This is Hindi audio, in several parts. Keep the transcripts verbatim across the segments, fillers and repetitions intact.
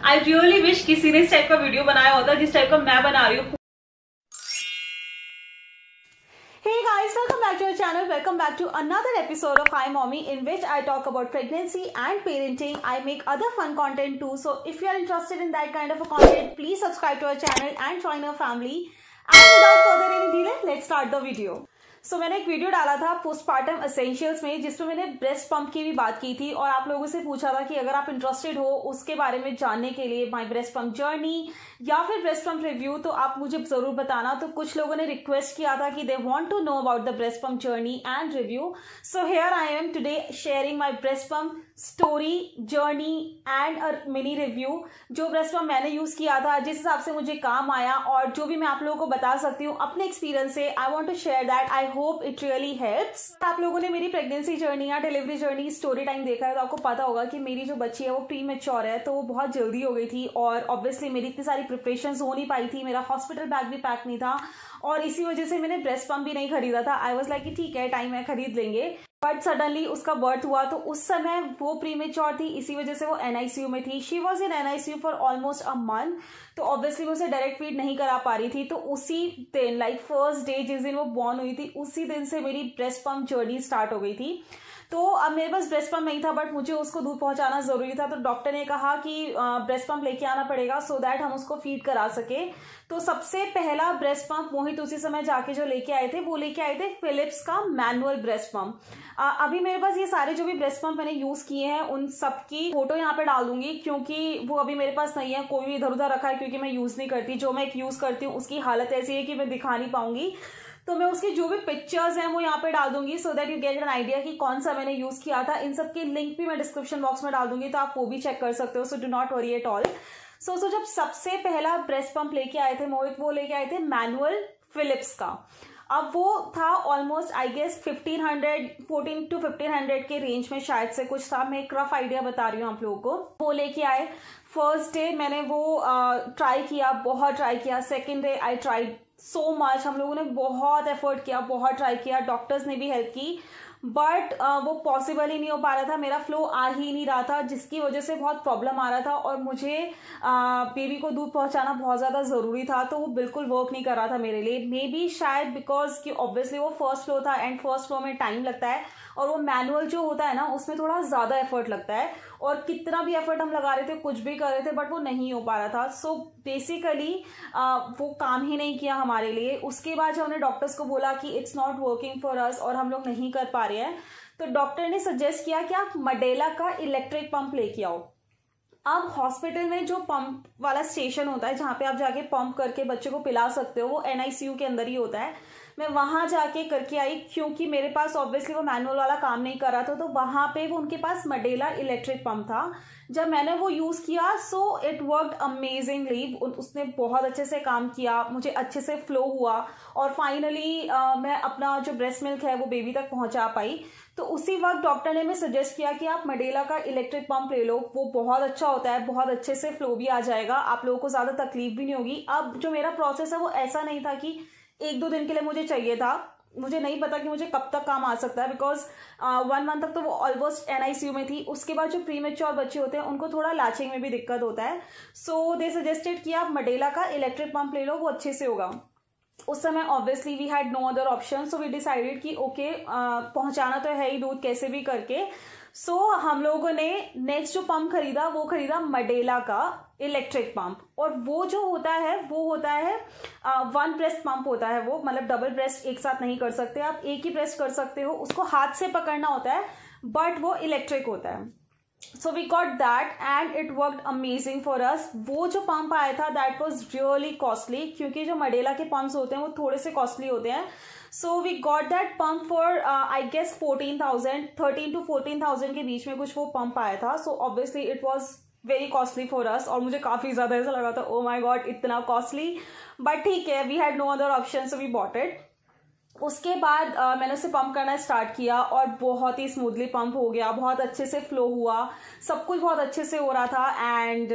आई रियली विश किसी ने इस टाइप का वीडियो बनाया होता जिस टाइप का मैं बना रही हूँ। Hey guys, welcome back to our channel. Welcome back to another episode of Hi Mommy, in which I talk about pregnancy and parenting. I make other fun content too. So if you are interested in that kind of a content, please subscribe to our channel and join our family. And without further any delay, let's start the video. So so, मैंने एक वीडियो डाला था पोस्टपार्टम एसेंशियल्स में जिसमें मैंने ब्रेस्ट पंप की भी बात की थी और आप लोगों से पूछा था कि अगर आप इंटरेस्टेड हो उसके बारे में जानने के लिए माय ब्रेस्ट पंप जर्नी या फिर ब्रेस्ट पंप रिव्यू तो आप मुझे जरूर बताना। तो कुछ लोगों ने रिक्वेस्ट किया था कि they want to know about the breast pump journey and review. So here I am today sharing my breast pump story journey and a mini review. जो ब्रेस्ट पंप मैंने यूज किया था, जिस हिसाब से मुझे काम आया और जो भी मैं आप लोगों को बता सकती हूँ अपने एक्सपीरियंस से, I want to share that. I hope it really helps. आप लोगों ने मेरी प्रेगनेंसी जर्नी या डिलीवरी जर्नी स्टोरी टाइम देखा है तो आपको पता होगा कि मेरी जो बच्ची है वो प्री मैच्योर है, तो वो बहुत जल्दी हो गई थी और ऑब्वियसली मेरी इतनी सारी प्रिपरेशंस हो नहीं पाई थी, मेरा हॉस्पिटल बैग भी पैक नहीं था और इसी वजह से मैंने ब्रेस्ट पंप भी नहीं खरीदा था। आई वाज लाइक कि ठीक है, टाइम है, खरीद लेंगे। बट सडनली उसका बर्थ हुआ तो उस समय वो प्री मैच्योर थी, इसी वजह से वो एनआईसीयू में थी। She was in NICU for almost a month, तो ऑब्वियसली मैं उसे डायरेक्ट फीड नहीं करा पा रही थी। तो उसी दिन लाइक फर्स्ट डे जिस दिन वो बॉर्न हुई थी उसी दिन से मेरी ब्रेस्ट पंप जर्नी स्टार्ट हो गई थी। तो अब मेरे पास ब्रेस्ट पंप नहीं था बट मुझे उसको दूध पहुंचाना जरूरी था, तो डॉक्टर ने कहा कि ब्रेस्ट पंप लेके आना पड़ेगा सो दैट हम उसको फीड करा सके। तो सबसे पहला ब्रेस्ट पंप मोहित उसी समय जाके जो लेके आए थे वो लेके आए थे फिलिप्स का मैनुअल ब्रेस्ट पंप। अभी मेरे पास ये सारे जो भी ब्रेस्ट पंप मैंने यूज किए हैं उन सबकी फोटो यहाँ पे डाल दूंगी क्योंकि वो अभी मेरे पास नहीं है, कोई भी इधर उधर रखा है क्योंकि मैं यूज नहीं करती। जो मैं एक यूज करती हूँ उसकी हालत ऐसी है कि मैं दिखा नहीं पाऊंगी, तो मैं उसकी जो भी पिक्चर्स हैं वो यहाँ पे डाल दूंगी so that you get an idea कि कौन सा मैंने यूज किया था। इन सब की लिंक भी मैं डिस्क्रिप्शन बॉक्स में डाल दूंगी तो आप वो भी चेक कर सकते हो। So do not worry at all. So so जब सबसे पहला ब्रेस्ट पंप लेके आए थे मोहित, वो लेके आए थे मैनुअल फिलिप्स का। अब वो था almost I guess fifteen hundred fourteen to fifteen hundred के रेंज में शायद से कुछ था, मैं एक रफ आइडिया बता रही हूँ आप लोगों को। वो लेके आए, फर्स्ट डे मैंने वो ट्राई किया, बहुत ट्राई किया। Second day I try so much, हम लोगों ने बहुत एफर्ट किया, बहुत ट्राई किया, डॉक्टर्स ने भी हेल्प की, बट uh, वो पॉसिबल ही नहीं हो पा रहा था। मेरा फ्लो आ ही नहीं रहा था जिसकी वजह से बहुत प्रॉब्लम आ रहा था और मुझे बेबी uh, को दूध पहुंचाना बहुत ज़्यादा ज़रूरी था, तो वो बिल्कुल वर्क नहीं कर रहा था मेरे लिए। मे बी शायद बिकॉज कि ऑब्वियसली वो फर्स्ट फ्लो था एंड फर्स्ट फ्लो में टाइम लगता है और वो मैनुअल जो होता है ना उसमें थोड़ा ज़्यादा एफर्ट लगता है और कितना भी एफर्ट हम लगा रहे थे, कुछ भी कर रहे थे, बट वो नहीं हो पा रहा था। सो so, बेसिकली वो काम ही नहीं किया हमारे लिए। उसके बाद जब हमने डॉक्टर्स को बोला कि it's not working for us और हम लोग नहीं कर पा रहे हैं, तो डॉक्टर ने सजेस्ट किया कि आप मडेला का इलेक्ट्रिक पंप लेके आओ। अब हॉस्पिटल में जो पंप वाला स्टेशन होता है जहाँ पे आप जाके पंप करके बच्चे को पिला सकते हो, वो एनआईसीयू के अंदर ही होता है। मैं वहां जाके करके आई क्योंकि मेरे पास ऑब्वियसली वो मैनुअल वाला काम नहीं कर रहा था, तो वहां पे वो उनके पास मडेला इलेक्ट्रिक पंप था। जब मैंने वो यूज किया सो इट वर्कड अमेजिंगली, उसने बहुत अच्छे से काम किया, मुझे अच्छे से फ्लो हुआ और फाइनली uh, मैं अपना जो ब्रेस्ट मिल्क है वो बेबी तक पहुंचा पाई। तो उसी वक्त डॉक्टर ने मैं सजेस्ट किया कि आप मडेला का इलेक्ट्रिक पंप ले लो, वो बहुत अच्छा होता है, बहुत अच्छे से फ्लो भी आ जाएगा, आप लोगों को ज्यादा तकलीफ भी नहीं होगी। अब जो मेरा प्रोसेस है वो ऐसा नहीं था कि एक दो दिन के लिए मुझे चाहिए था, मुझे नहीं पता कि मुझे कब तक काम आ सकता है बिकॉज वन मंथ तक तो वो ऑलमोस्ट एनआईसीयू में थी। उसके बाद जो प्री मैच्योर बच्चे होते हैं उनको थोड़ा लैचिंग में भी दिक्कत होता है, सो दे सजेस्टेड कि आप मडेला का इलेक्ट्रिक पंप ले लो, वो अच्छे से होगा। उस समय obviously we had no other option, so we decided कि ओके okay, पहुंचाना तो है ही दूध कैसे भी करके। सो so, हम लोगों ने नेक्स्ट जो पंप खरीदा वो खरीदा मडेला का इलेक्ट्रिक पंप, और वो जो होता है वो होता है वन ब्रेस्ट पंप होता है वो, मतलब डबल ब्रेस्ट एक साथ नहीं कर सकते आप, एक ही ब्रेस्ट कर सकते हो, उसको हाथ से पकड़ना होता है बट वो इलेक्ट्रिक होता है। So we got that and it worked amazing for us. वो जो पंप आया था दैट वॉज रियली कॉस्टली क्योंकि जो मडेला के पंप्स होते हैं वो थोड़े से कॉस्टली होते हैं। So we got that pump for I guess fourteen thousand thirteen to fourteen thousand के बीच में कुछ वो पंप आया था। So obviously it was very costly for us और मुझे काफी ज्यादा ऐसा लगा था ओ माई गॉड इतना कॉस्टली, बट ठीक है, we had no other option so we bought it. उसके बाद uh, मैंने उसे पंप करना स्टार्ट किया और बहुत ही स्मूथली पंप हो गया, बहुत अच्छे से फ्लो हुआ, सब कुछ बहुत अच्छे से हो रहा था एंड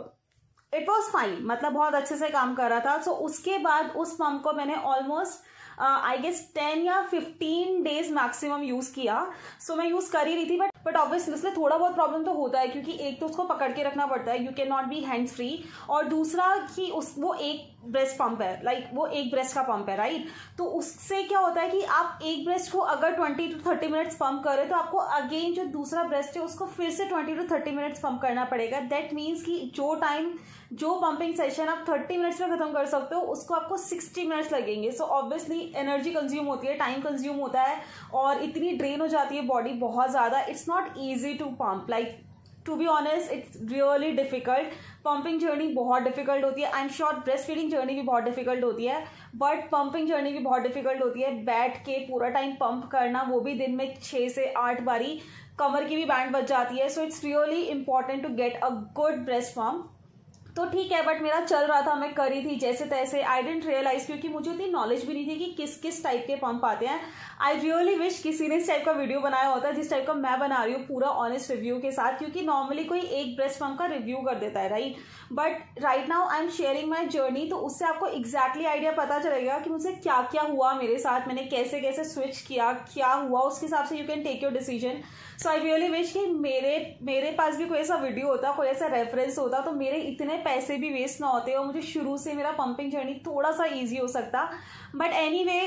इट वॉज फाइन, मतलब बहुत अच्छे से काम कर रहा था। सो so, उसके बाद उस पंप को मैंने ऑलमोस्ट आई गेस टेन या फिफ्टीन डेज मैक्सिमम यूज किया. सो so, मैं यूज कर ही रही थी, बट बट ऑब्वियसली उसमें थोड़ा बहुत प्रॉब्लम तो होता है, क्योंकि एक तो उसको पकड़ के रखना पड़ता है, you can not be hands free, और दूसरा कि उस वो एक ब्रेस्ट पंप है, लाइक like, वो एक ब्रेस्ट का पंप है, राइट. तो उससे क्या होता है कि आप एक ब्रेस्ट को अगर twenty to thirty minutes pump करें तो आपको अगेन जो दूसरा ब्रेस्ट है उसको फिर से twenty to thirty minutes pump करना पड़ेगा. दैट मीन्स कि जो टाइम जो पंपिंग सेशन आप थर्टी मिनट्स में खत्म कर सकते हो उसको आपको सिक्सटी मिनट्स लगेंगे. सो ऑब्वियसली एनर्जी कंज्यूम होती है, टाइम कंज्यूम होता है, और इतनी ड्रेन हो जाती है बॉडी बहुत ज्यादा. It's not easy to pump, like to be honest it's really difficult. Pumping journey बहुत डिफिकल्ट होती है. I am sure breast feeding journey भी बहुत डिफिकल्ट होती है, बट पंपिंग जर्नी भी बहुत डिफिकल्ट होती है. बैठ के पूरा टाइम पंप करना, वो भी दिन में छः से आठ बारी, कमर की भी बैंड बच जाती है. So it's really important to get a good breast pump. तो ठीक है, बट मेरा चल रहा था, मैं करी थी जैसे तैसे. आई डेंट रियलाइज, क्योंकि मुझे उतनी नॉलेज भी नहीं थी कि किस किस टाइप के पंप आते हैं. आई रियली विश किसी ने इस टाइप का वीडियो बनाया होता जिस टाइप का मैं बना रही हूँ, पूरा ऑनेस्ट रिव्यू के साथ, क्योंकि नॉर्मली कोई एक ब्रेस्ट पंप का रिव्यू कर देता है, right. But right now I am sharing my journey, तो उससे आपको एग्जैक्टली आइडिया पता चलेगा कि मुझसे क्या क्या हुआ मेरे साथ, मैंने कैसे कैसे स्विच किया, क्या हुआ, उसके हिसाब से you can take your decision. So I really wish कि मेरे मेरे पास भी कोई ऐसा वीडियो होता, कोई ऐसा रेफरेंस होता, तो मेरे इतने पैसे भी वेस्ट ना होते और मुझे शुरू से मेरा पंपिंग जर्नी थोड़ा सा ईजी हो सकता. But anyway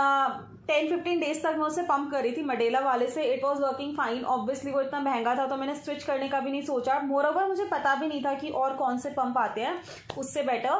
ten fifteen days तक मैं उसे पंप कर रही थी मडेला वाले से. It was working fine. Obviously वो इतना महंगा था तो मैंने स्विच करने का भी नहीं सोचा. मोर ओवर मुझे पता भी नहीं था कि और कौन से पंप आते हैं उससे बेटर.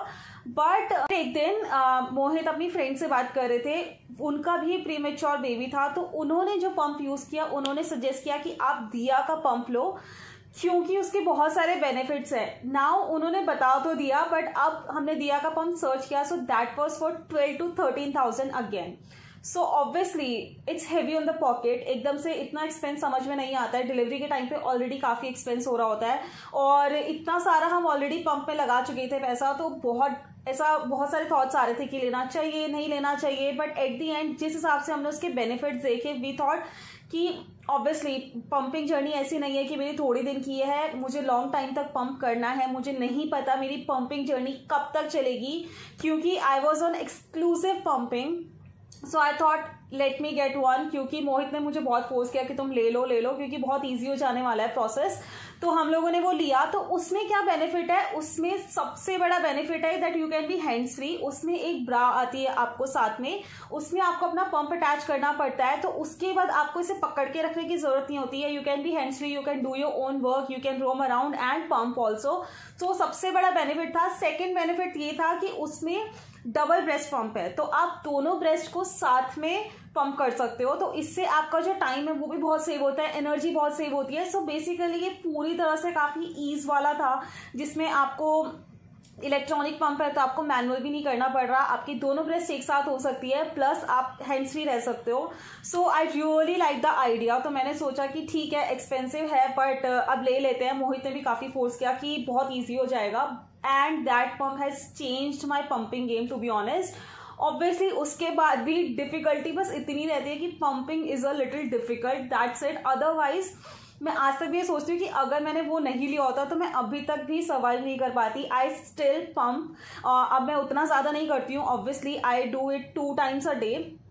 बट एक दिन uh, मोहित अपनी फ्रेंड से बात कर रहे थे, उनका भी प्रीमेच्योर बेबी था, तो उन्होंने जो पंप यूज किया, उन्होंने सजेस्ट किया कि आप दिया का पंप लो, क्योंकि उसके बहुत सारे बेनिफिट्स हैं. नाउ उन्होंने बता तो दिया, बट अब हमने दिया का पंप सर्च किया, so that was for twelve to thirteen thousand again. So obviously it's heavy on the pocket. एकदम से इतना एक्सपेंस समझ में नहीं आता है. डिलीवरी के टाइम पे ऑलरेडी काफी एक्सपेंस हो रहा होता है, और इतना सारा हम ऑलरेडी पंप में लगा चुके थे पैसा, तो बहुत ऐसा बहुत सारे थॉट्स आ रहे थे कि लेना चाहिए नहीं लेना चाहिए. बट एट दी एंड जिस हिसाब से हमने उसके बेनिफिट्स देखे, वी थॉट कि ऑब्वियसली पंपिंग जर्नी ऐसी नहीं है कि मेरी थोड़ी दिन की है, मुझे लॉन्ग टाइम तक पंप करना है. मुझे नहीं पता मेरी पंपिंग जर्नी कब तक चलेगी, क्योंकि I was on exclusive pumping. So I thought let me get one, क्योंकि मोहित ने मुझे बहुत फोर्स किया कि तुम ले लो ले लो क्योंकि बहुत ईजी हो जाने वाला है प्रोसेस. तो हम लोगों ने वो लिया. तो उसमें क्या बेनिफिट है, उसमें सबसे बड़ा बेनिफिट है that you can be hands free. उसमें एक ब्रा आती है आपको साथ में, उसमें आपको अपना पंप अटैच करना पड़ता है, तो उसके बाद आपको इसे पकड़ के रखने की जरूरत नहीं होती है. You can be hands free, you can do your own work, you can roam around and pump also. तो सबसे बड़ा बेनिफिट था. सेकेंड बेनिफिट ये था कि उसमें डबल ब्रेस्ट पंप है, तो आप दोनों ब्रेस्ट को साथ में पंप कर सकते हो. तो इससे आपका जो टाइम है वो भी बहुत सेव होता है, एनर्जी बहुत सेव होती है. सो बेसिकली ये पूरी तरह से काफी ईज वाला था, जिसमें आपको इलेक्ट्रॉनिक पंप है तो आपको मैनुअल भी नहीं करना पड़ रहा, आपकी दोनों ब्रेस्ट एक साथ हो सकती है, प्लस आप हैंड्स फ्री रह सकते हो. So I really like the idea. तो मैंने सोचा कि ठीक है एक्सपेंसिव है बट अब ले लेते हैं. मोहित ने भी काफी फोर्स किया कि बहुत ईजी हो जाएगा, and that pump has changed my pumping game to be honest. Obviously उसके बाद भी डिफिकल्टी बस इतनी रहती है कि pumping is a little difficult, that's it. Otherwise मैं आज तक भी ये सोचती हूँ कि अगर मैंने वो नहीं लिया होता तो मैं अभी तक भी सर्वाइव नहीं कर पाती. I still pump. अब मैं उतना ज्यादा नहीं करती हूँ, obviously I do it two times a day,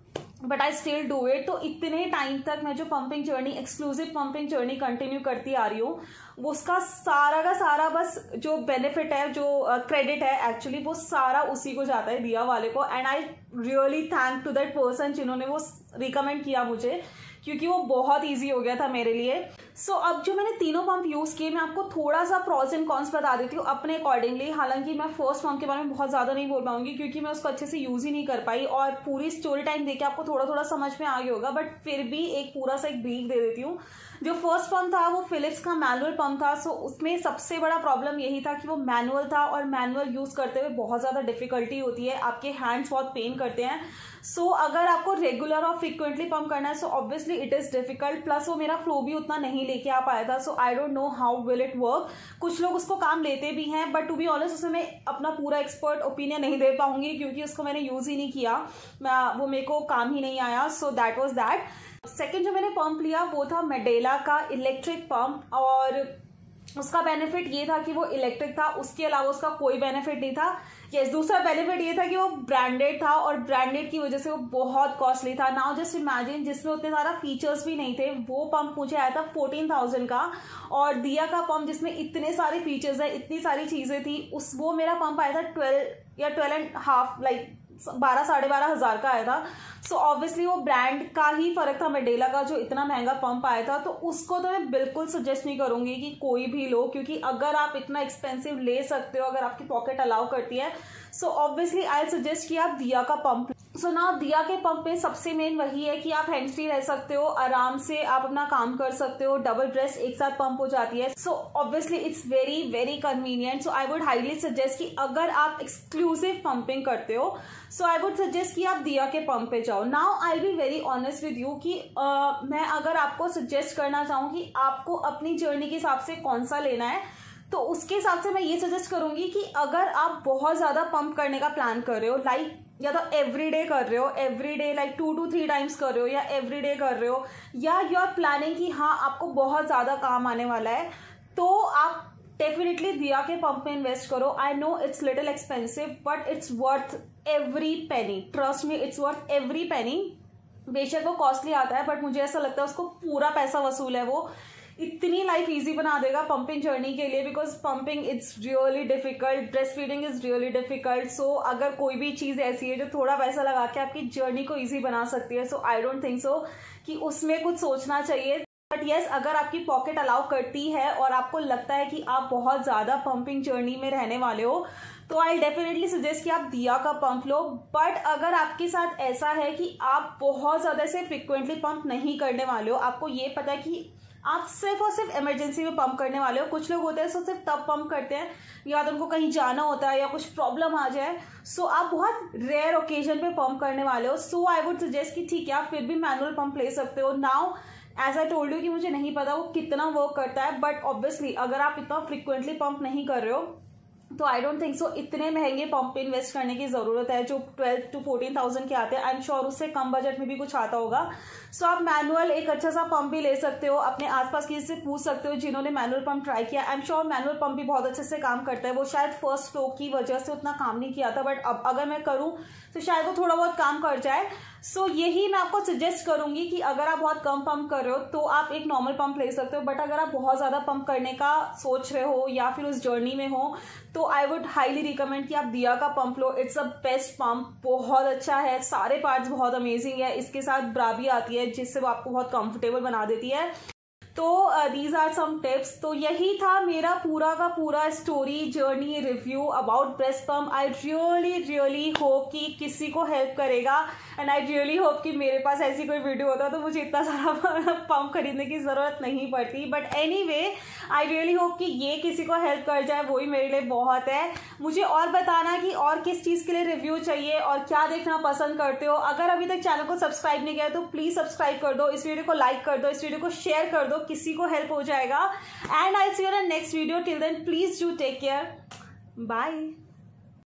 but I still do it. तो इतने टाइम तक मैं जो pumping journey, exclusive pumping journey continue करती आ रही हूँ, उसका सारा का सारा बस जो बेनिफिट है, जो क्रेडिट uh, है एक्चुअली, वो सारा उसी को जाता है, दिया वाले को. And I really thank to that person जिन्होंने वो रिकमेंड किया मुझे, क्योंकि वो बहुत इजी हो गया था मेरे लिए. सो so, अब जो मैंने तीनों पंप यूज किए, मैं आपको थोड़ा सा प्रॉस एंड कॉन्स बता देती हूँ अपने अकॉर्डिंगली. हालांकि मैं फर्स्ट पंप के बारे में बहुत ज्यादा नहीं बोल पाऊंगी क्योंकि मैं उसको अच्छे से यूज ही नहीं कर पाई, और पूरी स्टोरी टाइम देके आपको थोड़ा थोड़ा समझ में आ गया होगा, बट फिर भी एक पूरा सा एक ब्रीफ दे देती हूँ. जो फर्स्ट पंप था वो फिलिप्स का मैनुअल पंप था. सो उसमें सबसे बड़ा प्रॉब्लम यही था कि वो मैनुअल था, और मैनुअल यूज करते हुए बहुत ज्यादा डिफिकल्टी होती है, आपके हैंड्स बहुत पेन करते हैं. सो so, अगर आपको रेगुलर और फ्रिक्वेंटली पंप करना है, so obviously it is difficult. Plus वो मेरा फ्लो भी उतना नहीं लेके आ पाया था. So I don't know how will it work. कुछ लोग उसको काम लेते भी हैं, बट टू बी ऑनेस्ट उसमें मैं अपना पूरा एक्सपर्ट ओपिनियन नहीं दे पाऊंगी क्योंकि उसको मैंने यूज ही नहीं किया, मैं वो मेरे को काम ही नहीं आया. So that was that. Second जो मैंने पंप लिया वो था मेडेला का इलेक्ट्रिक पंप, और उसका बेनिफिट ये था कि वो इलेक्ट्रिक था, उसके अलावा उसका कोई बेनिफिट नहीं था। यस, दूसरा बेनिफिट ये था कि वो ब्रांडेड था और ब्रांडेड की वजह से वो बहुत कॉस्टली था। नाउ जस्ट इमेजिन, जिसमें उतने सारा फीचर्स भी नहीं थे, वो पंप मुझे आया था फोर्टीन थाउजेंड का, और दिया का पंप जिसमें इतने सारे फीचर्स है, इतनी सारी चीजें थी, उस वो मेरा पंप आया था ट्वेल्व या ट्वेल्व एंड हाफ लाइक बारह साढ़े बारह हजार का आया था। सो so ऑब्वियसली वो ब्रांड का ही फर्क था मेडेला का, जो इतना महंगा पंप आया था। तो उसको तो मैं बिल्कुल सजेस्ट नहीं करूंगी कि कोई भी लो, क्योंकि अगर आप इतना एक्सपेंसिव ले सकते हो, अगर आपकी पॉकेट अलाउ करती है, सो ऑब्वियसली आई सजेस्ट कि आप दिया का पंप। सो ना दिया के पंप में सबसे मेन वही है कि आप हैंड फ्री रह सकते हो, आराम से आप अपना काम कर सकते हो, डबल ब्रेस्ट एक साथ पंप हो जाती है। So obviously it's very very convenient. So I would highly suggest कि अगर आप एक्सक्लूसिव पंपिंग करते हो, सो आई वुड सजेस्ट कि आप दिया के पंप पे जाओ। Now I be very honest with you कि uh, मैं अगर आपको सजेस्ट करना चाहूँ कि आपको अपनी जर्नी के हिसाब से कौन सा लेना है, तो उसके हिसाब से मैं ये सजेस्ट करूंगी कि अगर आप बहुत ज्यादा पंप करने का प्लान कर रहे हो, लाइक या तो एवरी डे कर रहे हो, every day like two to three times कर रहे हो, या एवरी डे कर रहे हो, या यू आर प्लानिंग कि हाँ आपको बहुत ज्यादा काम आने वाला है, तो आप डेफिनेटली दिया के पंप में इन्वेस्ट करो। I know it's little expensive but it's worth every penny, trust me, it's worth every penny. बेशक वो कॉस्टली आता है बट मुझे ऐसा लगता है उसको पूरा पैसा वसूल है। वो इतनी लाइफ इजी बना देगा पंपिंग जर्नी के लिए, because pumping it's really difficult, breast feeding is really difficult. So अगर कोई भी चीज ऐसी है जो थोड़ा पैसा लगा के आपकी जर्नी को इजी बना सकती है, सो आई डोंट थिंक सो कि उसमें कुछ सोचना चाहिए। बट येस, अगर आपकी पॉकेट अलाउ करती है और आपको लगता है कि आप बहुत ज्यादा पंपिंग जर्नी में रहने वाले हो, तो आई डेफिनेटली सजेस्ट कि आप दिया का पंप लो। बट अगर आपके साथ ऐसा है कि आप बहुत ज्यादा से फ्रिक्वेंटली पंप नहीं करने वाले हो, आपको ये पता है कि आप सिर्फ और सिर्फ इमरजेंसी में पंप करने वाले हो, कुछ लोग होते हैं सो सिर्फ तब पंप करते हैं या तो उनको कहीं जाना होता है या कुछ प्रॉब्लम आ जाए, सो आप बहुत रेयर ओकेजन पे पंप करने वाले हो, सो आई वुड सजेस्ट कि ठीक है आप फिर भी मैनुअल पंप ले सकते हो। Now as I told you कि मुझे नहीं पता वो कितना वर्क करता है, बट ऑब्वियसली अगर आप इतना फ्रिक्वेंटली पंप नहीं कर रहे हो तो आई डोंट थिंक सो इतने महंगे पंप पे इन्वेस्ट करने की जरूरत है जो ट्वेल्व टू फोर्टीन थाउजेंड के आते हैं। आई एम श्योर उससे कम बजट में भी कुछ आता होगा। सो so, आप मैनुअल एक अच्छा सा पंप भी ले सकते हो, अपने आसपास किसी से पूछ सकते हो जिन्होंने मैनुअल पंप ट्राई किया। I am sure manual pump भी बहुत अच्छे से काम करता है। वो शायद फर्स्ट फ्लो की वजह से उतना काम नहीं किया था, बट अब अगर मैं करूं तो शायद वो थोड़ा बहुत काम कर जाए। सो so, यही मैं आपको सजेस्ट करूंगी कि अगर आप बहुत कम पंप कर रहे हो तो आप एक नॉर्मल पंप ले सकते हो, बट अगर आप बहुत ज्यादा पंप करने का सोच रहे हो या फिर उस जर्नी में हो तो आई वुड हाईली रिकमेंड कि आप दिया का पंप लो। इट्स अ बेस्ट पंप, बहुत अच्छा है, सारे पार्ट्स बहुत अमेजिंग है, इसके साथ ब्रा भी आती है जिससे वो आपको बहुत कंफर्टेबल बना देती है। तो दीज आर सम टिप्स। तो यही था मेरा पूरा का पूरा story journey review about breast pump. I really really hope कि किसी को हेल्प करेगा, एंड आई रियली होप कि मेरे पास ऐसी कोई वीडियो होता तो मुझे इतना सारा पंप खरीदने की जरूरत नहीं पड़ती। But anyway I really hope कि ये किसी को हेल्प कर जाए, वही मेरे लिए बहुत है। मुझे और बताना कि और किस चीज के लिए रिव्यू चाहिए और क्या देखना पसंद करते हो। अगर अभी तक चैनल को सब्सक्राइब नहीं किया तो प्लीज सब्सक्राइब कर दो, इस वीडियो को लाइक कर दो, इस वीडियो को शेयर कर दो, किसी को हेल्प हो जाएगा। And I see you in next video. Till then please do take care, bye.